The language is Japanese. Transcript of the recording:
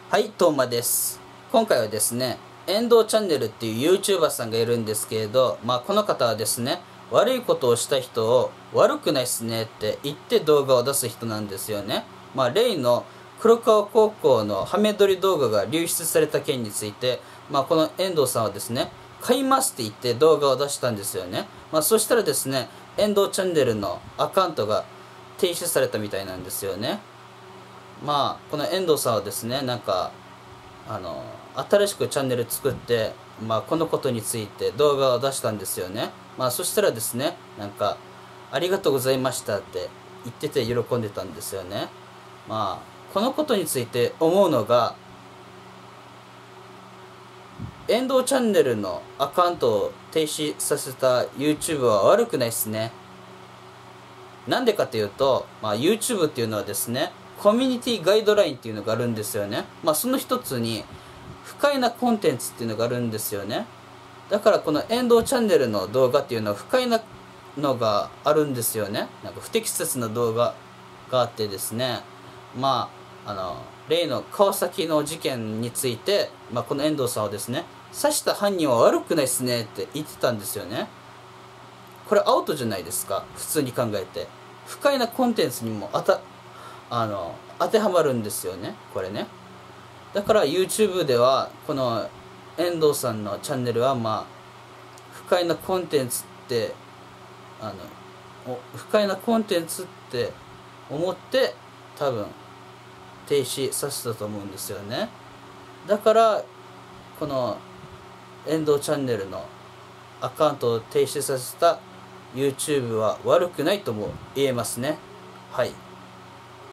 はい、トーマです。今回はですね、遠藤チャンネルっていう YouTuber さんがいるんですけれど、この方はですね、悪いことをした人を悪くないっすねって言って動画を出す人なんですよね。例の黒川高校のハメ撮り動画が流出された件について、この遠藤さんはですね、買いますって言って動画を出したんですよね。そしたらですね、遠藤チャンネルのアカウントが停止されたみたいなんですよね。この遠藤さんはですね、新しくチャンネル作って、このことについて動画を出したんですよね。そしたらですね、ありがとうございましたって言ってて喜んでたんですよね。このことについて思うのが、遠藤チャンネルのアカウントを停止させた YouTube は悪くないですね。なんでかというと、YouTube っていうのはですね、コミュニティガイドラインっていうのがあるんですよね。その一つに、不快なコンテンツっていうのがあるんですよね。だからこの遠藤チャンネルの動画っていうのは不快なのがあるんですよね。不適切な動画があってですね。例の川崎の事件について、この遠藤さんはですね、刺した犯人は悪くないっすねって言ってたんですよね。これアウトじゃないですか、普通に考えて。不快なコンテンツにも当てはまるんですよね、これね。だから YouTube ではこの遠藤さんのチャンネルは不快なコンテンツって不快なコンテンツって思って多分停止させたと思うんですよね。だからこの遠藤チャンネルのアカウントを停止させた YouTube は悪くないとも言えますね。はい。